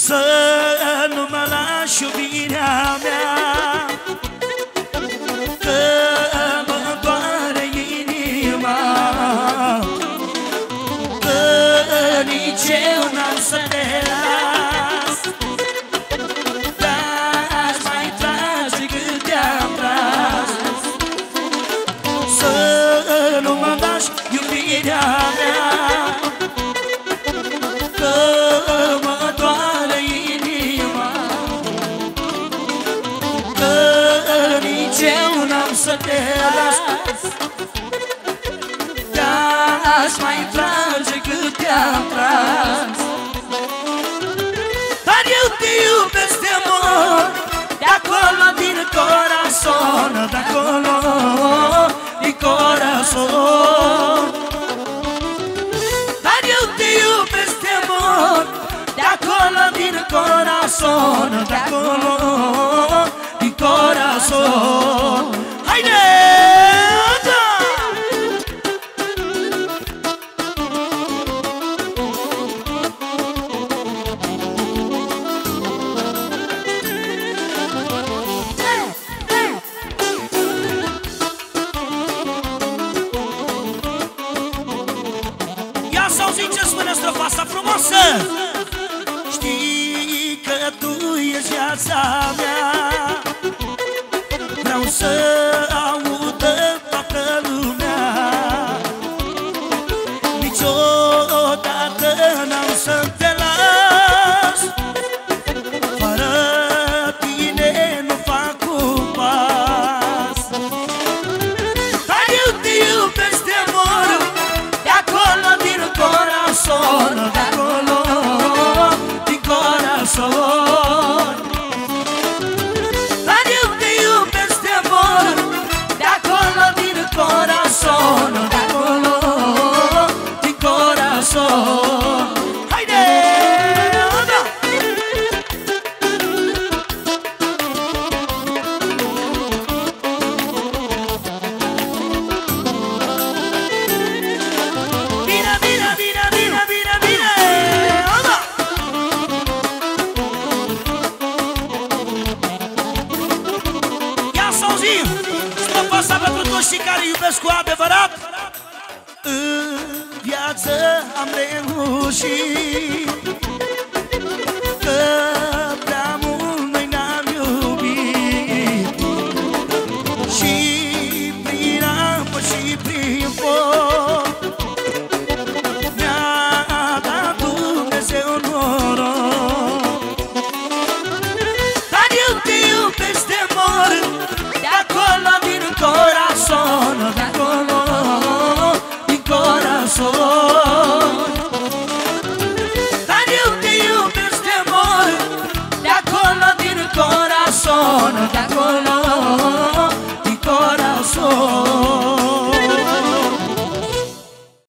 Să nu mă lași iubirea mea, că mă doare inima, că nici eu n-am să te las. Dar mai trage cât te-am tras. Să nu mă lași iubirea mea, că mă doare inima, că nici eu n-am să te las. Dar mai trage cât te-am tras. Dar eu te iubesc de mor, de-acolo din corazon, de-acolo din corazon. Dar eu te iubesc de mor, de-acolo din corazon, de-acolo din corazon. Haide! Să auziți ce spune strofa asta frumoasă. Știi că tu ești viața mea, vreau să audă toată lumea. Niciodată n-am să te las, fără tine nu fac un pas. Dar eu te iubesc de mor, de-acolo din corazon, de-acolo din corazon. Dar eu te iubesc de mor, de-acolo din corazon, de-acolo din corazon. Haide! Asta pentru toți cei care iubesc cu adevărat. În viață am reușit, că prea mult noi ne-am iubit. Și prin apă și prin foc mi-a dat Dumnezeu noroc. Dar eu te iubesc de mor, de-acolo din corazon, de-acolo din corazon. Dar eu te iubesc de mor, de-acolo din corazon, de-acolo